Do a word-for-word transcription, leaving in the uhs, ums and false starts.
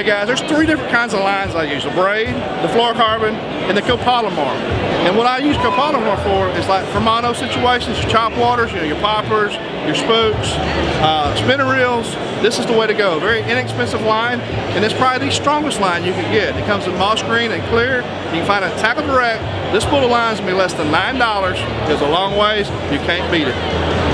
Hey guys, there's three different kinds of lines I use: the braid, the fluorocarbon, and the copolymer. And what I use copolymer for is like for mono situations, your chop waters, you know, your poppers, your spokes, uh, spinner reels. This is the way to go. Very inexpensive line, and it's probably the strongest line you can get. It comes in moss green and clear. You can find it at TackleDirect. This spool of line is gonna be less than nine dollars. It goes a long ways. You can't beat it.